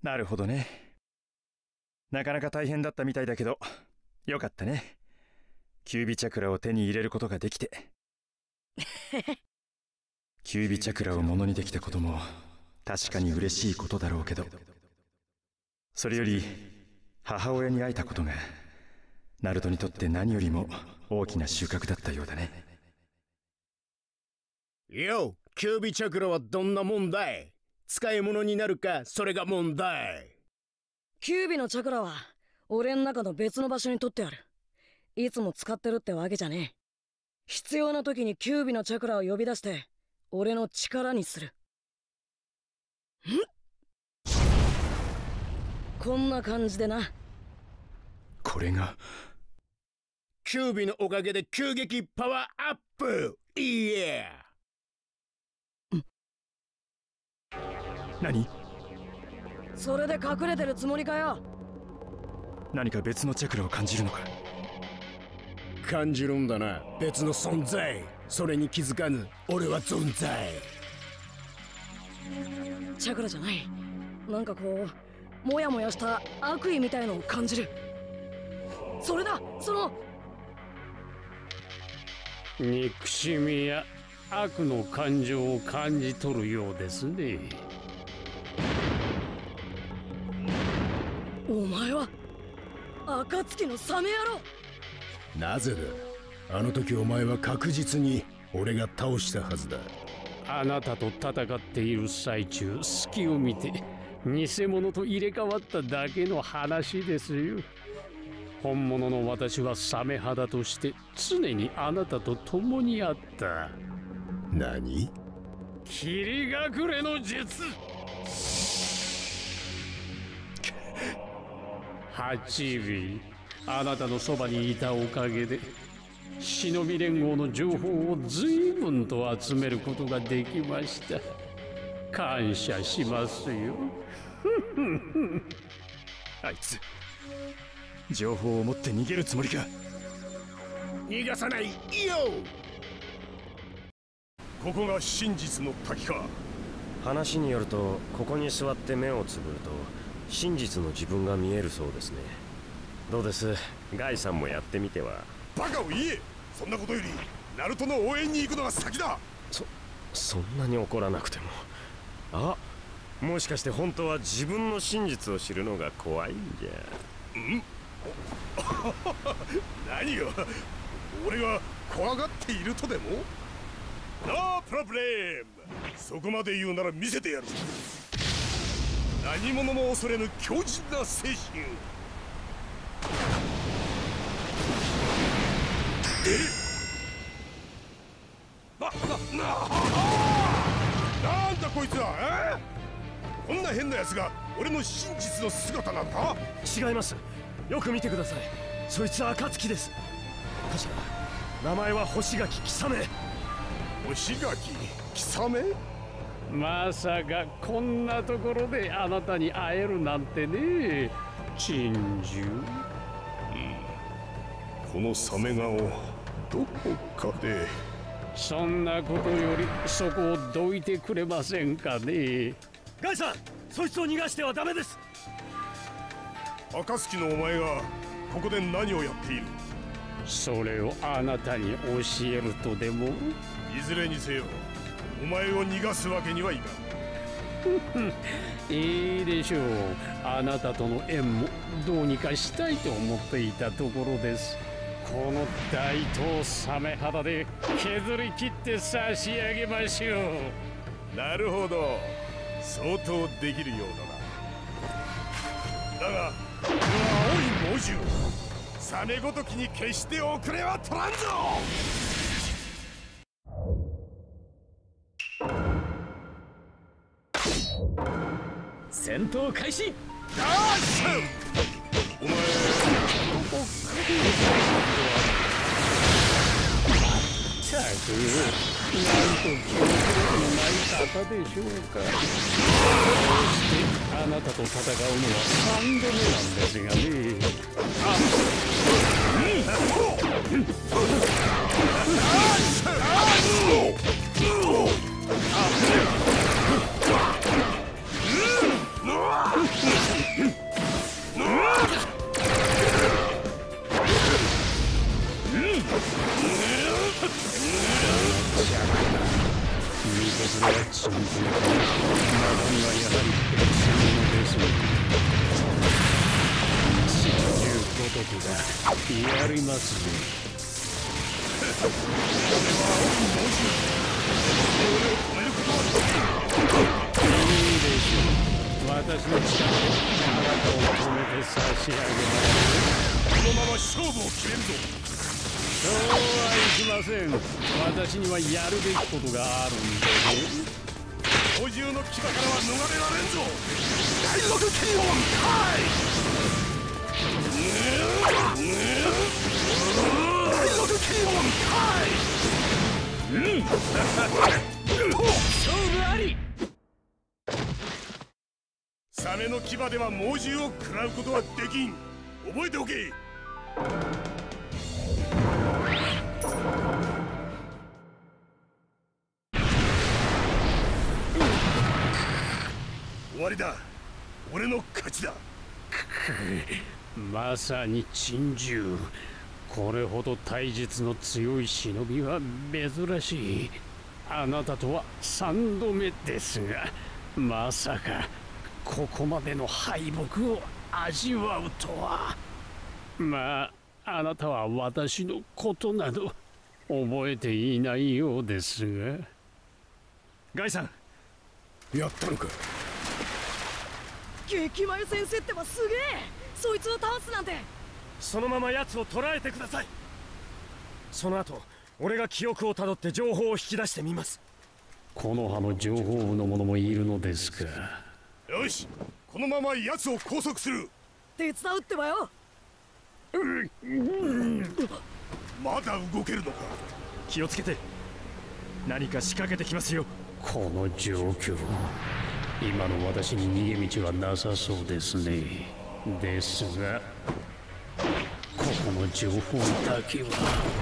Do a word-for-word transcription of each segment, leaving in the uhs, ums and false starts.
なるほどね。なかなか大変だったみたいだけど、よかったね。キュービチャクラを手に入れることができて。キュービチャクラをものにできたことも確かに嬉しいことだろうけど、それより母親に会えたことがナルトにとって何よりも大きな収穫だったようだね。 よ、キュービチャクラはどんなもんだい？使い物になるか、それが問題。 キュービのチャクラは俺の中の別の場所に取ってある。いつも使ってるってわけじゃねえ。必要な時にキュービのチャクラを呼び出して俺の力にする。ん？こんな感じでな。 これがキュービのおかげで急激パワーアップ。いや。 何？ それで隠れてるつもりかよ。 何か別のチャクラを感じるのか？ 感じるんだな、別の存在。それに気づかぬ俺は存在。 チャクラじゃない。なんかこうモヤモヤした悪意みたいのを感じる。それだ、その憎しみや悪の感情を感じ取るようですね。 お前は暁のサメ野郎。 なぜだ？あの時お前は確実に俺が倒したはずだ。 あなたと戦っている最中、隙を見て偽物と入れ替わっただけの話ですよ。本物の私はサメ肌として常にあなたと共にあった。 何？ 霧隠れの術。ハチビ、あなたのそばにいたおかげで忍び連合の情報を随分と集めることができました。感謝しますよ。 あいつ情報を持って逃げるつもりか？ 逃がさないよ。 ここが真実の滝か。 話によると、ここに座って目をつぶると真実の自分が見えるそうですね。どうです、ガイさんもやってみては。 バカを言え。そんなことよりナルトの応援に行くのが先だ。 そそんなに怒らなくても。あ、もしかして本当は自分の真実を知るのが怖いんじゃ。 ん何よ、俺が怖がっているとでも？ノープロブレム。そこまで言うなら見せてやる。何者も恐れぬ強靭な精神。え？な、な、な、なんだこいつは。え？こんな変な奴が俺の真実の姿なんだ。 違います。よく見てください。そいつは暁です。確か名前は星垣貴雨。 星垣貴雨？ まさかこんなところであなたに会えるなんてね。珍獣。 このサメ顔、どこかで。 そんなことよりそこをどいてくれませんかね。 ガイさん、そいつを逃がしてはダメです。 暁のお前がここで何をやっている？ それをあなたに教えるとでも？ いずれにせよお前を逃がすわけにはいかん。 いいでしょう。あなたとの縁もどうにかしたいと思っていたところです。この大東サメ肌で削り切って差し上げましょう。なるほど、相当できるようだな。だがこの青い猛獣、サメごときに決して遅れは取らんぞ。 戦闘開始。 ダッシュ。お前ここったく、なんと記憶力のない方でしょうか。こうしてあなたと戦うのはさんどめなんですがね。あっ、 すると中身はやはり別物ですね。真珠ごときがやりますね。いいでしょう。私の力であなたを止めて差し上げます。 このまま勝負を決めるぞ。 そうはいきません。私にはやるべきことがあるんでね。 補充の牙からは逃れられんぞ。海賊キリオンカイ。海賊キリオンカイ。うん。 勝負あり。 サメの牙では猛獣を食らうことはできん。覚えておけ。終わりだ。俺の勝ちだ。 まさに珍獣。これほど体術の強い忍びは珍しい。あなたとは三度目ですが、まさかここまでの敗北を味わうとは。まああなたは私のことなど覚えていないようですが。 ガイさん、 やったのか。 激眉先生ってばすげえ。そいつを倒すなんて。 そのまま奴を捕らえてください。その後俺が記憶をたどって情報を引き出してみます。 この葉の情報部の者もいるのですか。 よし、このまま奴を拘束する。 手伝うってばよ。 まだ動けるのか。 気をつけて。何か仕掛けてきますよ。 この状況、今の私に逃げ道はなさそうですね。ですがここの情報だけは。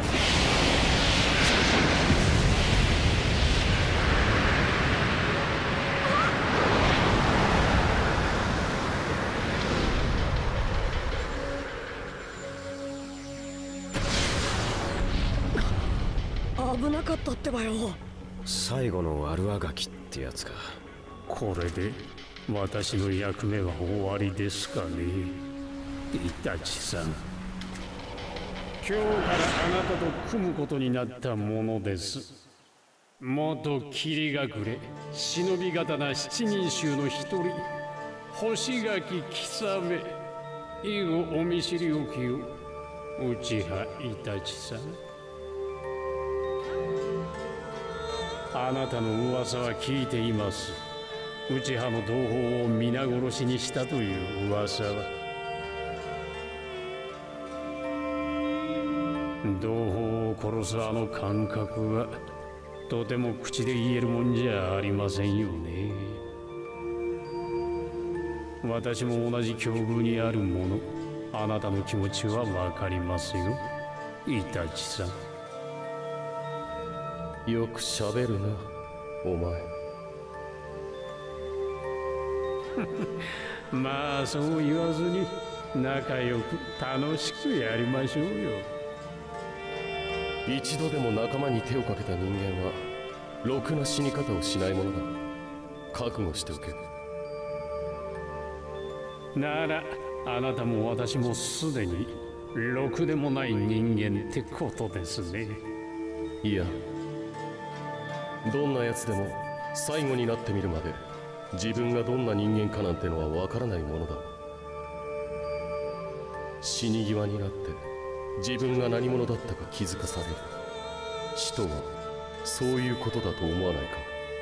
危なかったってばよ。 最後の悪あがきってやつか。 これで私の役目は終わりですかね。イタチさん、今日からあなたと組むことになったものです。元霧隠れ忍び刀七人衆の一人、星垣貴雨。以後お見知りおきを、内葉イタチさん。あなたの噂は聞いています。内葉の同胞を皆殺しにしたという噂は。同胞を殺すあの感覚はとても口で言えるもんじゃありませんよね。私も同じ境遇にあるもの、あなたの気持ちはわかりますよ、イタチさん。 よくしゃべるな、お前。 まあそう言わずに仲良く楽しくやりましょうよ。 一度でも仲間に手をかけた人間はろくな死に方をしないものだ。覚悟しておけ。 ならあなたも私もすでにろくでもない人間ってことですね。 いや、どんな奴でも最後になってみるまで自分がどんな人間かなんてのはわからないものだ。死に際になって自分が何者だったか気づかされる。死とはそういうことだと思わないか。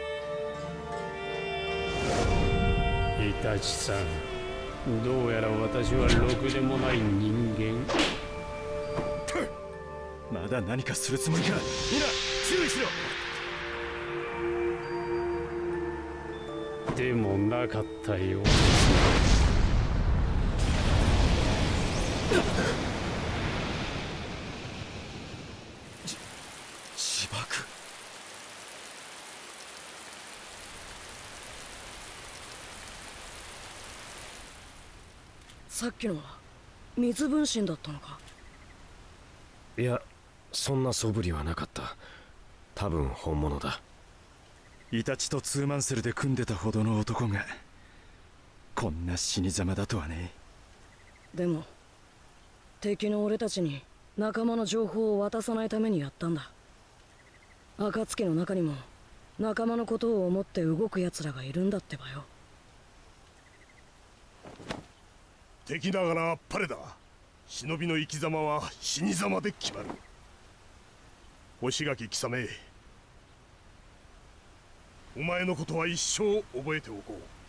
イタチさん、どうやら私はろくでもない人間。 まだ何かするつもりか。 みんな注意しろ。 でもなかったようです。 自爆。 さっきのは水分身だったのか。 いや、そんな素振りはなかった。多分本物だ。 イタチとツーマンセルで組んでたほどの男がこんな死にざまだとはね。 でも敵の俺たちに仲間の情報を渡さないためにやったんだ。暁の中にも仲間のことを思って動く奴らがいるんだってばよ。 敵ながらあっぱれだ。忍びの生き様は死に様で決まる。星垣貴様、お前のことは一生覚えておこう。